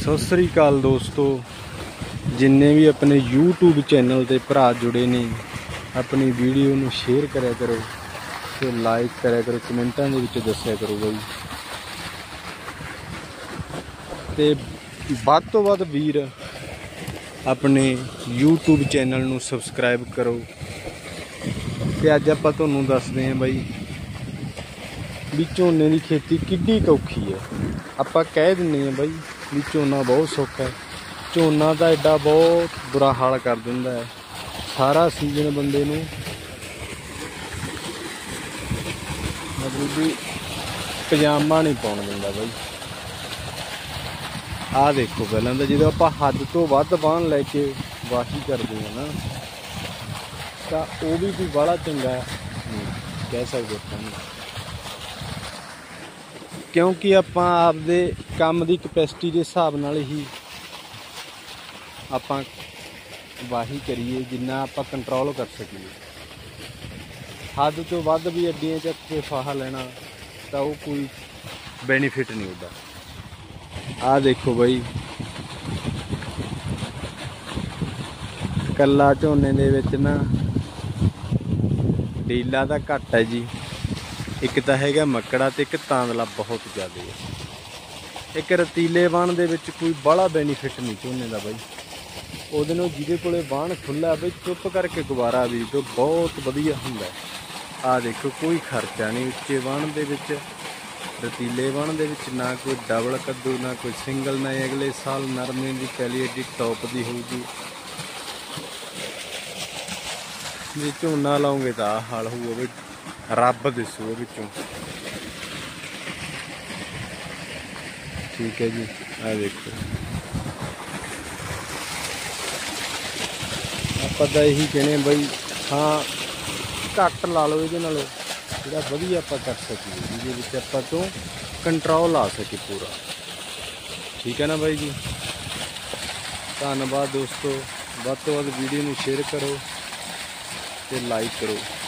सत श्री अकाल दोस्तों, जिन्ने भी अपने यूट्यूब चैनल ते भरा जुड़े ने अपनी वीडियो नूं शेयर करा करो ते लाइक करा करो, कमेंटां दे विच दस्सिया करो बई ते वध तो वध वीर अपने यूट्यूब चैनल नूं सबसक्राइब करो। ते अज आपां तुहानूं दसदे हां बई भी झोने की खेती किड्डी औखी है। आपां कह दिंदे हां बई भी झोना बहुत सौखा है, झोना तो एडा बहुत बुरा हाल कर दिंदा है। सारा सीजन बंदे नूं मतलब भी पजामा नहीं पाउण दिंदा बई। आ देखो पहलां तो जो आप हद तो वध वाहन लैके वाही करते हैं ना, तो वह भी कोई बड़ा चंगा कह सकते हैं, क्योंकि आपां आपदे काम की कैपेसिटी के हिसाब नाल ही आपां वाही करिए, जिन्ना आपां कंट्रोल कर सकीए। हद तो वध भी अड्डियां चक के फाहा लेना तो वो कोई बेनीफिट नहीं होता। आ देखो बई कला झोने दे विच ना ढीला दा घट है जी, एक तो है मकड़ा तो एक तांदला बहुत ज़्यादा है। एक रतीले वाहन दे विच कोई बड़ा बेनीफिट नहीं झोने का बई, ਉਹਦੇ ਨਾਲ ਜਿਹਦੇ ਕੋਲੇ वाहन खुला बई चुप करके गुबारा भी तो बहुत वधिया हुंदा है। आ देखो कोई खर्चा नहीं उच्चे वाहन दे विच, रतीले वाहन दे विच ना कोई डबल कद्दू ना कोई सिंगल, ना अगले साल नरमे की पैली एडी टॉप की होगी। जे झोना लाओगे तो आ हाल होਊਗਾ बई, रब दिसू विचों। ठीक है जी, आ देखो ਆਪਾਂ ਤਾਂ ਇਹੀ कहने बई हाँ घट ला लो, ये जो वधिया आप कर सकीए जिसे आप तो कंट्रोल आ सके पूरा। ठीक है ना भाई जी, धन्यवाद दोस्तों। वध तो वध वीडियो में शेयर करो ते लाइक करो।